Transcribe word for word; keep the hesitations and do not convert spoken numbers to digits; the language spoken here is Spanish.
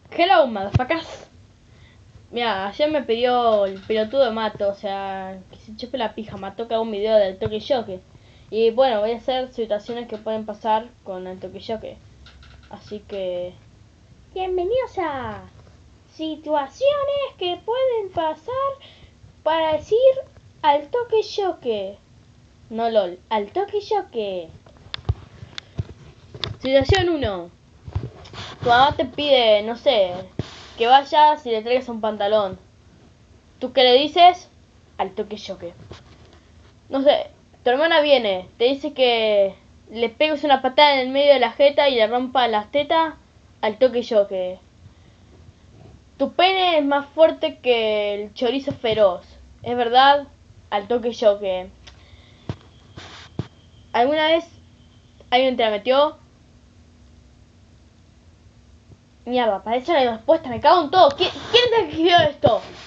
Hello, motherfuckers. Mira, ayer me pidió el pelotudo de Mato, o sea, que se chupe la pija, Mato, que haga un video del Toque Shoque. Y bueno, voy a hacer situaciones que pueden pasar con el Toque Shoque. Así que... Bienvenidos a... Situaciones que pueden pasar para decir al Toque Shoque. No lol, al Toque Shoque. Situación uno. Tu mamá te pide, no sé, que vayas y le traigas un pantalón. ¿Tú qué le dices? Al Toque Shoque. No sé, tu hermana viene, te dice que le pegues una patada en el medio de la jeta y le rompa las tetas. Al Toque Shoque. Tu pene es más fuerte que el chorizo feroz. ¿Es verdad? Al Toque Shoque. ¿Alguna vez alguien te la metió? Mierda, para eso no hay respuesta, me cago en todo. ¿Quién, ¿quién te escribió esto?